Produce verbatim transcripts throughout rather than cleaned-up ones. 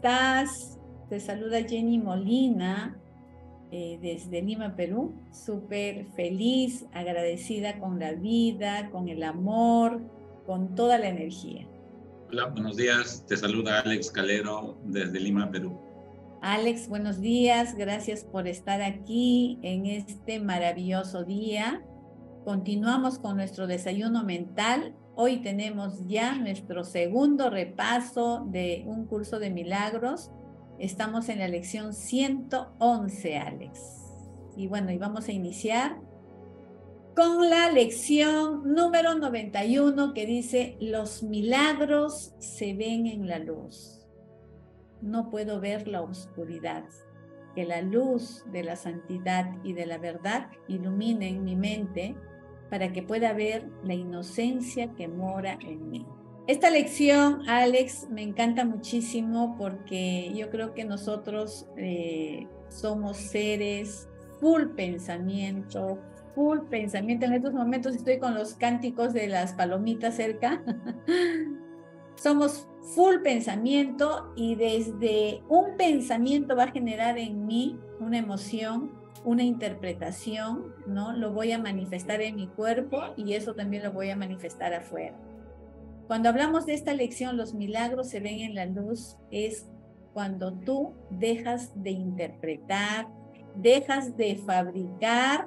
estás? Te saluda Jenny Molina eh, desde Lima, Perú. Súper feliz, agradecida con la vida, con el amor, con toda la energía. Hola, buenos días. Te saluda Alex Calero desde Lima, Perú. Alex, buenos días. Gracias por estar aquí en este maravilloso día. Continuamos con nuestro desayuno mental. Hoy tenemos ya nuestro segundo repaso de un curso de milagros. Estamos en la lección ciento once, Alex. Y bueno, y vamos a iniciar con la lección número noventa y uno que dice: los milagros se ven en la luz. No puedo ver la oscuridad. Que la luz de la santidad y de la verdad ilumine en mi mente para que pueda ver la inocencia que mora en mí. Esta lección, Alex, me encanta muchísimo porque yo creo que nosotros eh, somos seres full pensamiento, full pensamiento. En estos momentos estoy con los cánticos de las palomitas cerca. Somos full pensamiento y desde un pensamiento va a generar en mí una emoción, una interpretación, ¿no? Lo voy a manifestar en mi cuerpo y eso también lo voy a manifestar afuera. Cuando hablamos de esta lección, los milagros se ven en la luz, es cuando tú dejas de interpretar, dejas de fabricar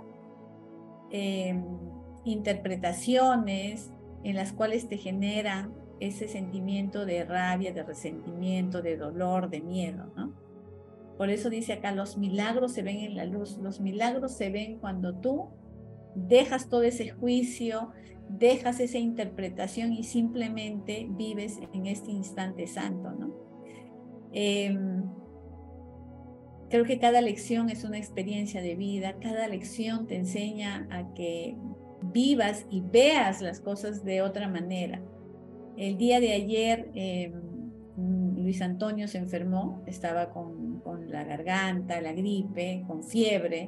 eh, interpretaciones en las cuales te generan ese sentimiento de rabia, de resentimiento, de dolor, de miedo, ¿no? Por eso dice acá, los milagros se ven en la luz. Los milagros se ven cuando tú dejas todo ese juicio, dejas esa interpretación y simplemente vives en este instante santo, ¿no? Eh, creo que cada lección es una experiencia de vida, cada lección te enseña a que vivas y veas las cosas de otra manera. El día de ayer eh, Luis Antonio se enfermó, estaba con, con la garganta, la gripe, con fiebre.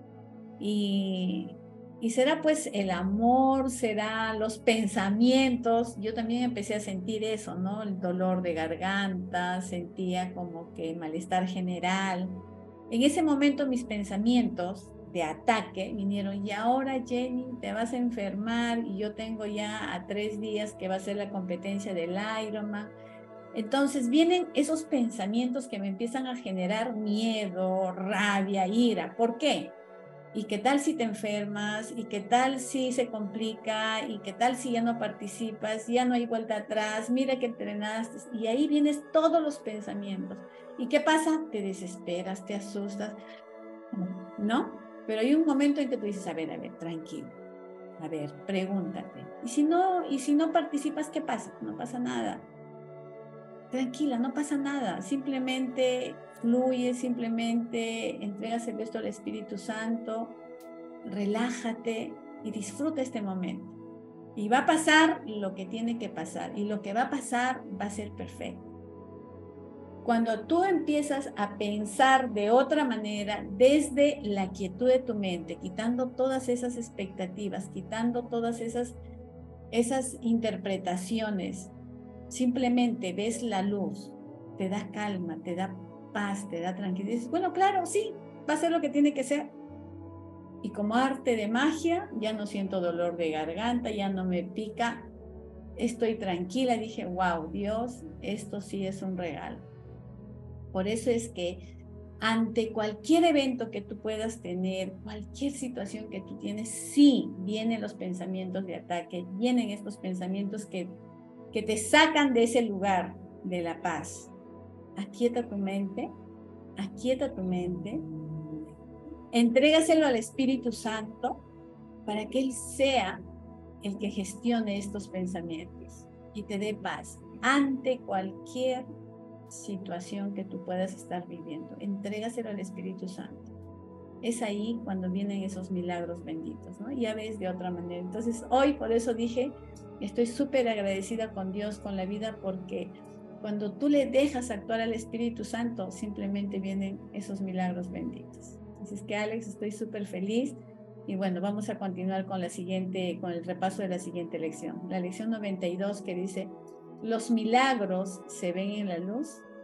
Y, y será pues el amor, será los pensamientos. Yo también empecé a sentir eso, ¿no? El dolor de garganta, sentía como que malestar general. En ese momento mis pensamientos de ataque vinieron: y ahora, Jenny, te vas a enfermar y yo tengo ya a tres días que va a ser la competencia del Ironman. Entonces vienen esos pensamientos que me empiezan a generar miedo, rabia, ira. ¿Por qué? ¿Y qué tal si te enfermas? ¿Y qué tal si se complica? ¿Y qué tal si ya no participas? Ya no hay vuelta atrás. Mira que entrenaste. Y ahí vienes todos los pensamientos. ¿Y qué pasa? Te desesperas, te asustas, ¿no? Pero hay un momento en que tú dices: a ver, a ver, tranquilo. A ver, pregúntate. ¿Y si no, y si no participas, qué pasa? No pasa nada. Tranquila, no pasa nada. Simplemente fluye, simplemente entrégaselo esto al Espíritu Santo, relájate y disfruta este momento. Y va a pasar lo que tiene que pasar, y lo que va a pasar va a ser perfecto. Cuando tú empiezas a pensar de otra manera, desde la quietud de tu mente, quitando todas esas expectativas, quitando todas esas, esas interpretaciones, simplemente ves la luz, te da calma, te da paz, te da tranquilidad. Dices: bueno, claro, sí, va a ser lo que tiene que ser. Y como arte de magia, ya no siento dolor de garganta, ya no me pica, estoy tranquila. Dije: wow, Dios, esto sí es un regalo. Por eso es que ante cualquier evento que tú puedas tener, cualquier situación que tú tienes, sí vienen los pensamientos de ataque, vienen estos pensamientos que, que te sacan de ese lugar de la paz. Aquieta tu mente, aquieta tu mente, entrégaselo al Espíritu Santo para que Él sea el que gestione estos pensamientos y te dé paz ante cualquier situación que tú puedas estar viviendo. Entrégaselo al Espíritu Santo. Es ahí cuando vienen esos milagros benditos, ¿no? Ya ves de otra manera. Entonces hoy, por eso dije, estoy súper agradecida con Dios, con la vida, porque cuando tú le dejas actuar al Espíritu Santo, simplemente vienen esos milagros benditos. Así que, Alex, estoy súper feliz. Y bueno, vamos a continuar con la siguiente, con el repaso de la siguiente lección. La lección noventa y dos, que dice: los milagros se ven en la luz.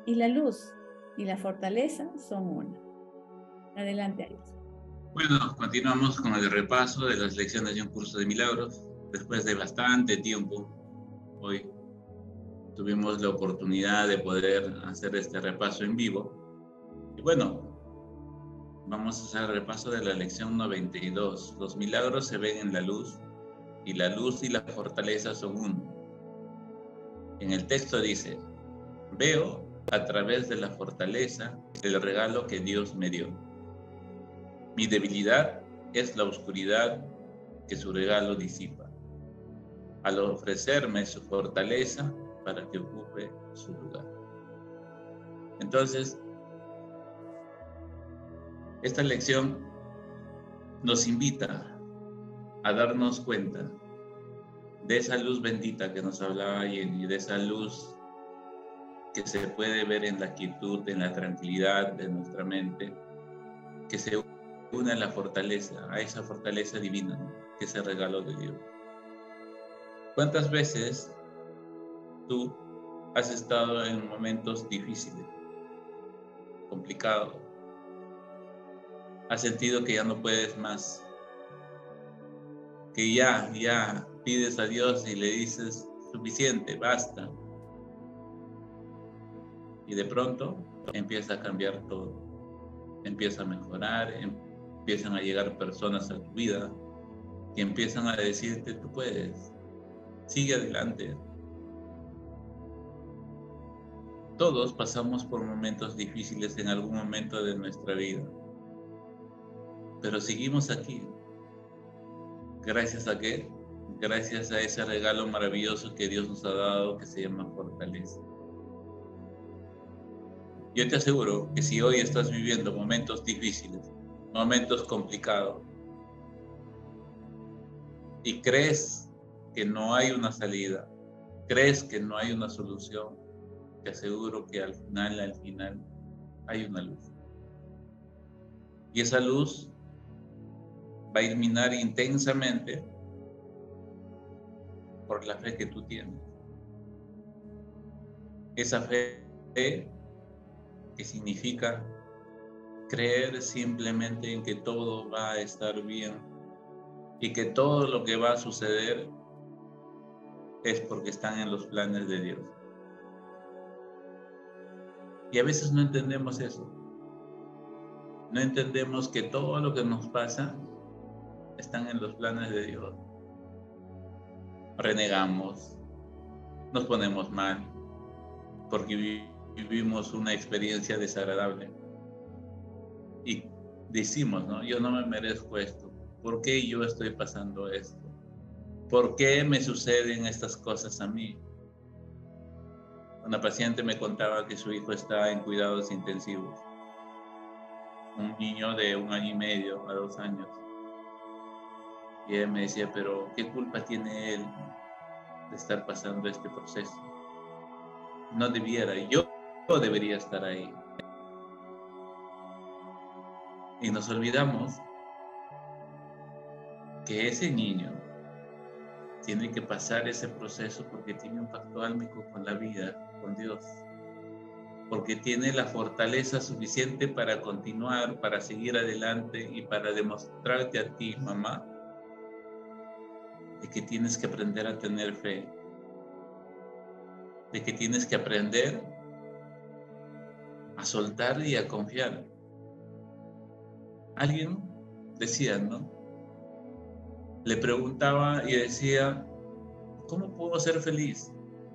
y la luz y la fortaleza son una. Adelante, Alex. Bueno, continuamos con el repaso de las lecciones de un curso de milagros. Después de bastante tiempo, hoy tuvimos la oportunidad de poder hacer este repaso en vivo. Y bueno, vamos a hacer el repaso de la lección noventa y dos. Los milagros se ven en la luz, y la luz y la fortaleza son uno. En el texto dice: veo a través de la fortaleza el regalo que Dios me dio. Mi debilidad es la oscuridad que su regalo disipa, al ofrecerme su fortaleza para que ocupe su lugar. Entonces, esta lección nos invita a darnos cuenta de esa luz bendita que nos hablaba ayer, y de esa luz que se puede ver en la quietud, en la tranquilidad de nuestra mente, que se une a la fortaleza, a esa fortaleza divina, ¿no?, que es el regalo de Dios. ¿Cuántas veces tú has estado en momentos difíciles, complicados? Has sentido que ya no puedes más, que ya, ya pides a Dios y le dices: suficiente, basta. Y de pronto empieza a cambiar todo, empieza a mejorar, empiezan a llegar personas a tu vida que empiezan a decirte: tú puedes, sigue adelante. Todos pasamos por momentos difíciles en algún momento de nuestra vida, pero seguimos aquí. ¿Gracias a qué? Gracias a ese regalo maravilloso que Dios nos ha dado, que se llama fortaleza. Yo te aseguro que si hoy estás viviendo momentos difíciles, momentos complicados, y crees que no hay una salida, crees que no hay una solución, te aseguro que al final, al final, hay una luz. Y esa luz va a iluminar intensamente por la fe que tú tienes. Esa fe que significa creer simplemente en que todo va a estar bien y que todo lo que va a suceder es porque están en los planes de Dios. Y a veces no entendemos eso. No entendemos que todo lo que nos pasa están en los planes de Dios. Renegamos, nos ponemos mal porque vivimos una experiencia desagradable y decimos, ¿no? Yo no me merezco esto. ¿Por qué yo estoy pasando esto? ¿Por qué me suceden estas cosas a mí? Una paciente me contaba que su hijo está en cuidados intensivos, un niño de un año y medio a dos años. Y ella me decía: pero ¿qué culpa tiene él de estar pasando este proceso? No debiera, yo debería estar ahí. Y nos olvidamos que ese niño tiene que pasar ese proceso porque tiene un pacto álmico con la vida, con Dios. Porque tiene la fortaleza suficiente para continuar, para seguir adelante y para demostrarte a ti, mamá, de que tienes que aprender a tener fe, de que tienes que aprender a soltar y a confiar. Alguien decía, ¿no? Le preguntaba y decía: ¿cómo puedo ser feliz?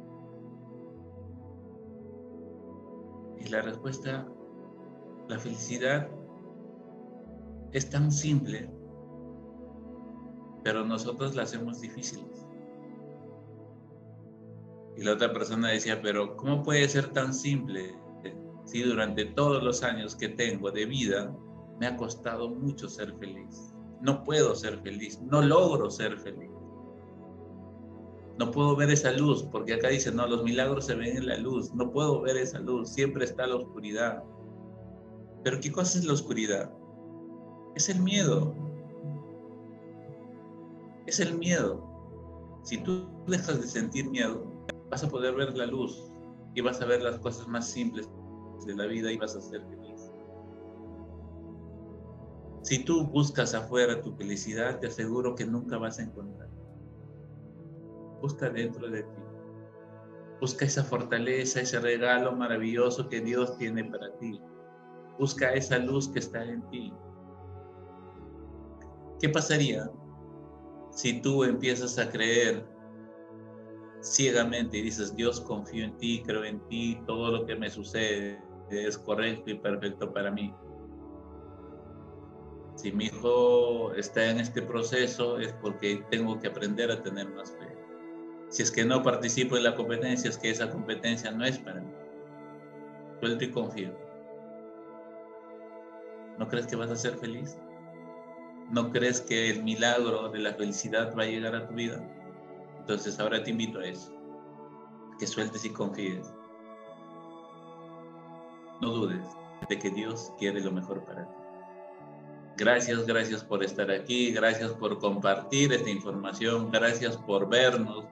Y la respuesta: la felicidad es tan simple, pero nosotros la hacemos difíciles. Y la otra persona decía: pero ¿cómo puede ser tan simple si durante todos los años que tengo de vida me ha costado mucho ser feliz? No puedo ser feliz, no logro ser feliz. No puedo ver esa luz, porque acá dice, no, los milagros se ven en la luz. No puedo ver esa luz, siempre está la oscuridad. ¿Pero qué cosa es la oscuridad? Es el miedo. Es el miedo. Si tú dejas de sentir miedo, vas a poder ver la luz y vas a ver las cosas más simples de la vida y vas a ser feliz. Si tú buscas afuera tu felicidad, te aseguro que nunca vas a encontrar. Busca dentro de ti. Busca esa fortaleza, ese regalo maravilloso que Dios tiene para ti. Busca esa luz que está en ti. ¿Qué pasaría si tú empiezas a creer ciegamente y dices, Dios, confío en ti, creo en ti, todo lo que me sucede es correcto y perfecto para mí? Si mi hijo está en este proceso es porque tengo que aprender a tener más fe. Si es que no participo en la competencia, es que esa competencia no es para mí. Suelto y confío. ¿No crees que vas a ser feliz? ¿No crees que el milagro de la felicidad va a llegar a tu vida? Entonces ahora te invito a eso, que sueltes y confíes. No dudes de que Dios quiere lo mejor para ti. Gracias, gracias por estar aquí, gracias por compartir esta información, gracias por vernos,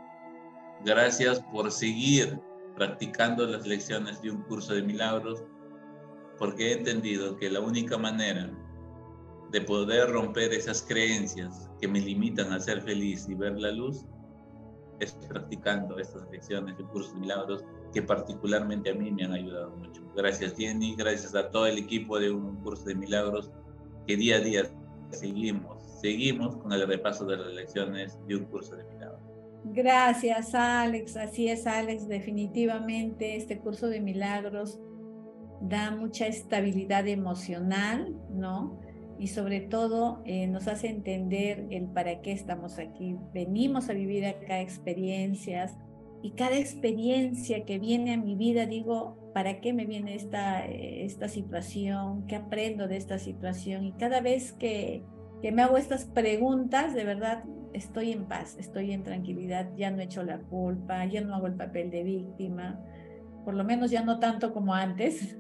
gracias por seguir practicando las lecciones de un curso de milagros, porque he entendido que la única manera de poder romper esas creencias que me limitan a ser feliz y ver la luz es practicando estas lecciones de curso de milagros que particularmente a mí me han ayudado mucho. Gracias Jenny, gracias a todo el equipo de un curso de milagros que día a día seguimos, seguimos con el repaso de las lecciones de un curso de milagros. Gracias Alex, así es Alex, definitivamente este curso de milagros da mucha estabilidad emocional, ¿no? Y sobre todo eh, nos hace entender el para qué estamos aquí. Venimos a vivir acá experiencias y cada experiencia que viene a mi vida digo, ¿para qué me viene esta, esta situación? ¿Qué aprendo de esta situación? Y cada vez que, que me hago estas preguntas, de verdad estoy en paz, estoy en tranquilidad, ya no echo la culpa, ya no hago el papel de víctima, por lo menos ya no tanto como antes,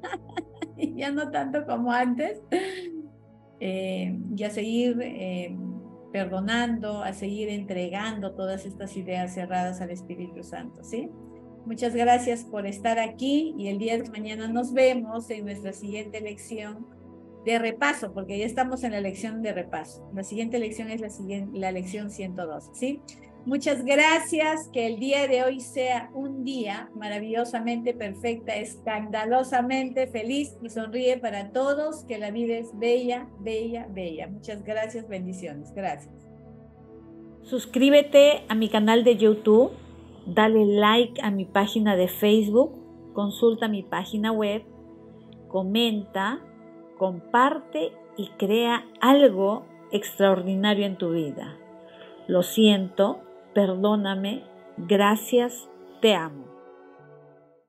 ya no tanto como antes. Eh, y a seguir eh, perdonando, a seguir entregando todas estas ideas cerradas al Espíritu Santo, ¿sí? Muchas gracias por estar aquí y el día de mañana nos vemos en nuestra siguiente lección de repaso, porque ya estamos en la lección de repaso. La siguiente lección es la, siguiente, la lección ciento doce, ¿sí? Muchas gracias, que el día de hoy sea un día maravillosamente perfecta, escandalosamente feliz y sonríe para todos, que la vida es bella, bella, bella. Muchas gracias, bendiciones, gracias. Suscríbete a mi canal de YouTube, dale like a mi página de Facebook, consulta mi página web, comenta, comparte y crea algo extraordinario en tu vida. Lo siento, perdóname, gracias, te amo.